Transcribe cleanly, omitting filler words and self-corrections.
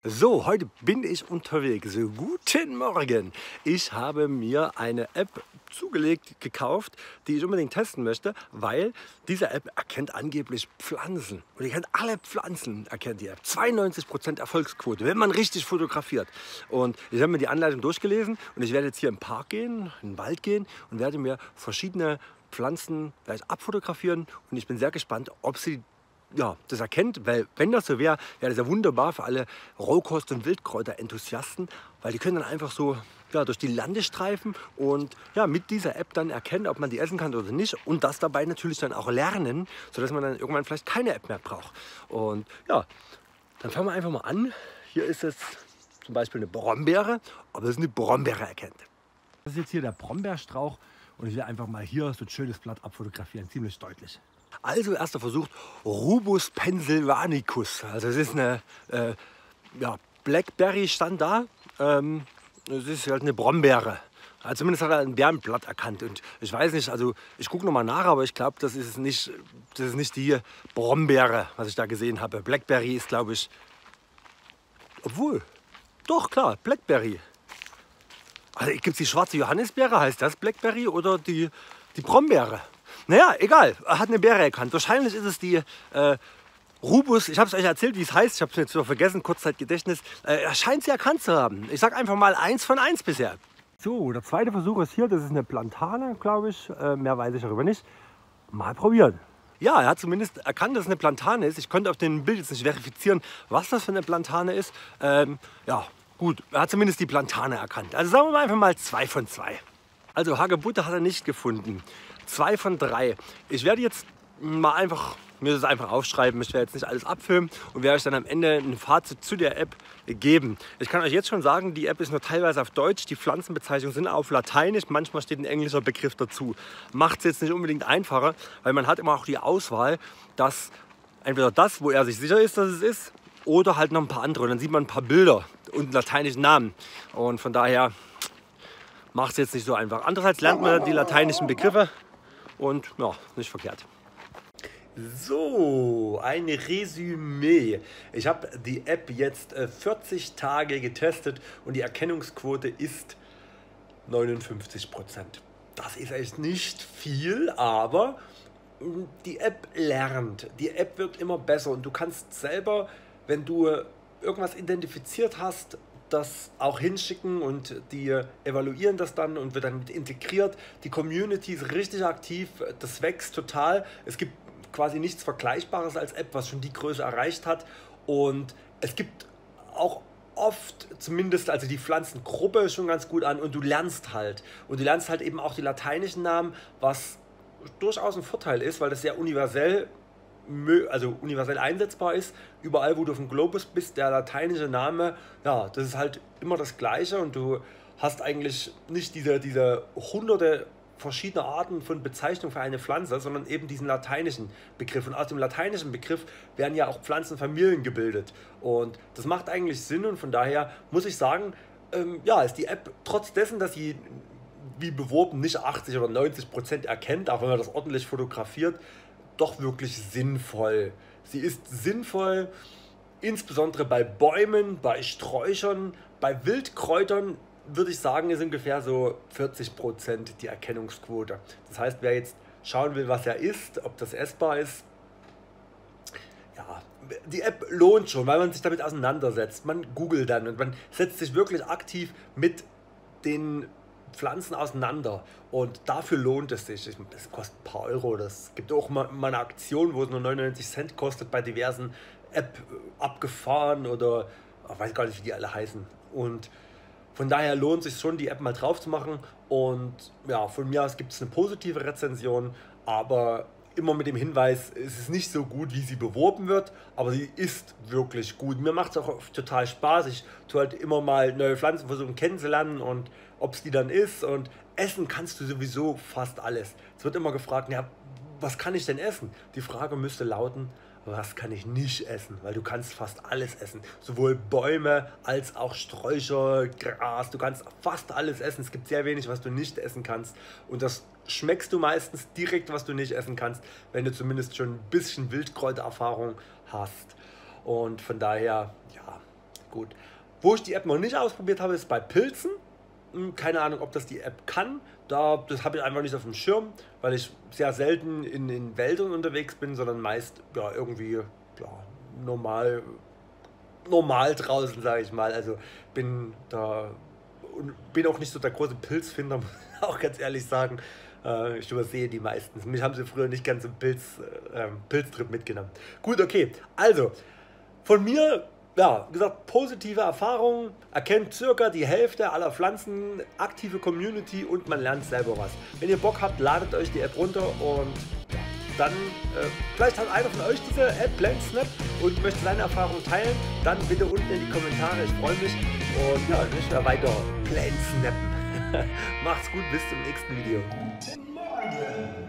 So, heute bin ich unterwegs. Guten Morgen. Ich habe mir eine App gekauft, die ich unbedingt testen möchte, weil diese App erkennt angeblich Pflanzen. Und die kennt alle Pflanzen, erkennt die App. 92% Erfolgsquote, wenn man richtig fotografiert. Und ich habe mir die Anleitung durchgelesen und ich werde jetzt hier im Park gehen, in den Wald gehen und werde mir verschiedene Pflanzen gleich abfotografieren. Und ich bin sehr gespannt, ob sie das erkennt, weil wenn das so wäre, wäre das ja wunderbar für alle Rohkost- und Wildkräuter-Enthusiasten, weil die können dann einfach so durch die Lande streifen und mit dieser App dann erkennen, ob man die essen kann oder nicht und das dabei natürlich dann auch lernen, sodass man dann irgendwann vielleicht keine App mehr braucht. Und ja, dann fangen wir einfach mal an. Hier ist es zum Beispiel eine Brombeere, ob es eine Brombeere erkennt. Das ist jetzt hier der Brombeerstrauch und ich will einfach mal hier so ein schönes Blatt abfotografieren, ziemlich deutlich. Also erster Versuch, Rubus pennsylvanicus. Also es ist eine Blackberry stand da. Es ist halt eine Brombeere. Also zumindest hat er ein Beerenblatt erkannt. Und ich weiß nicht, also ich gucke nochmal nach, aber ich glaube, das ist nicht die Brombeere, was ich da gesehen habe. Blackberry ist, glaube ich, obwohl, doch klar, Blackberry. Also gibt es die schwarze Johannisbeere, heißt das Blackberry oder die Brombeere? Naja, egal, er hat eine Beere erkannt. Wahrscheinlich ist es die Rubus, ich habe es euch erzählt, wie es heißt, ich habe es jetzt wieder vergessen, Kurzzeitgedächtnis. Er scheint sie erkannt zu haben. Ich sage einfach mal 1 von 1 bisher. So, der zweite Versuch ist hier, das ist eine Plantane, glaube ich. Mehr weiß ich darüber nicht. Mal probieren. Ja, er hat zumindest erkannt, dass es eine Plantane ist. Ich konnte auf dem Bild jetzt nicht verifizieren, was das für eine Plantane ist. Gut, er hat zumindest die Plantane erkannt. Also sagen wir mal einfach mal 2 von 2. Also Hagebutte hat er nicht gefunden. 2 von 3. Ich werde jetzt mal mir das einfach aufschreiben. Ich werde jetzt nicht alles abfilmen und werde euch dann am Ende ein Fazit zu der App geben. Ich kann euch jetzt schon sagen, die App ist nur teilweise auf Deutsch. Die Pflanzenbezeichnungen sind auf Lateinisch. Manchmal steht ein englischer Begriff dazu. Macht es jetzt nicht unbedingt einfacher, weil man hat immer auch die Auswahl, dass entweder das, wo er sich sicher ist, dass es ist, oder halt noch ein paar andere. Und dann sieht man ein paar Bilder und einen lateinischen Namen. Und von daher macht es jetzt nicht so einfach. Andererseits lernt man die lateinischen Begriffe und ja, nicht verkehrt. So, ein Resümee. Ich habe die App jetzt 40 Tage getestet und die Erkennungsquote ist 59%. Das ist echt nicht viel, aber die App lernt. Die App wird immer besser und du kannst selber, wenn du irgendwas identifiziert hast, das auch hinschicken und die evaluieren das dann und wird dann mit integriert. Die Community ist richtig aktiv, das wächst total. Es gibt quasi nichts Vergleichbares als App, was schon die Größe erreicht hat. Und es gibt auch oft zumindest, also die Pflanzengruppe schon ganz gut an und du lernst halt. Und du lernst halt eben auch die lateinischen Namen, was durchaus ein Vorteil ist, weil das sehr universell einsetzbar ist. Überall, wo du auf dem Globus bist, der lateinische Name, ja, das ist halt immer das Gleiche und du hast eigentlich nicht diese hunderte verschiedene Arten von Bezeichnung für eine Pflanze, sondern eben diesen lateinischen Begriff. Und aus dem lateinischen Begriff werden ja auch Pflanzenfamilien gebildet. Und das macht eigentlich Sinn und von daher muss ich sagen, ist die App trotz dessen, dass sie wie beworben nicht 80 oder 90% erkennt, auch wenn man das ordentlich fotografiert, doch wirklich sinnvoll. Sie ist sinnvoll, insbesondere bei Bäumen, bei Sträuchern, bei Wildkräutern würde ich sagen, ist ungefähr so 40% die Erkennungsquote. Das heißt, wer jetzt schauen will, was er isst, ob das essbar ist, ja, die App lohnt schon, weil man sich damit auseinandersetzt. Man googelt dann und man setzt sich wirklich aktiv mit den Pflanzen auseinander und dafür lohnt es sich. Das kostet ein paar Euro. Es gibt auch mal eine Aktion, wo es nur 99 Cent kostet bei diversen App abgefahren oder ich weiß gar nicht, wie die alle heißen. Und von daher lohnt es sich schon, die App mal drauf zu machen. Und ja, von mir aus gibt es eine positive Rezension, aber immer mit dem Hinweis, es ist nicht so gut, wie sie beworben wird, aber sie ist wirklich gut. Mir macht es auch total Spaß. Ich tue halt immer mal neue Pflanzen versuchen kennenzulernen und ob es die dann ist. Und essen kannst du sowieso fast alles. Es wird immer gefragt, ja, was kann ich denn essen? Die Frage müsste lauten, was kann ich nicht essen? Weil du kannst fast alles essen. Sowohl Bäume als auch Sträucher, Gras. Du kannst fast alles essen. Es gibt sehr wenig, was du nicht essen kannst. Und das schmeckst du meistens direkt, was du nicht essen kannst, wenn du zumindest schon ein bisschen Wildkräutererfahrung hast. Und von daher, ja, Gut. Wo ich die App noch nicht ausprobiert habe, ist bei Pilzen. Keine Ahnung, ob das die App kann. Das habe ich einfach nicht auf dem Schirm, weil ich sehr selten in Wäldern unterwegs bin, sondern meist ja, irgendwie ja, normal draußen, sage ich mal. Also bin da und bin auch nicht so der große Pilzfinder, muss ich auch ganz ehrlich sagen. Ich übersehe die meistens. Mich haben sie früher nicht ganz im Pilztrip mitgenommen. Gut, okay. Also, von mir, ja, wie gesagt, positive Erfahrungen. Erkennt circa die Hälfte aller Pflanzen, aktive Community und man lernt selber was. Wenn ihr Bock habt, ladet euch die App runter und ja, dann, vielleicht hat einer von euch diese App PlantSnap und möchte seine Erfahrung teilen, dann bitte unten in die Kommentare, ich freue mich und ja, ich werde weiter PlantSnappen. Macht's gut, bis zum nächsten Video.